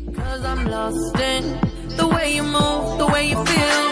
'Cause I'm lost in the way you move, the way you feel.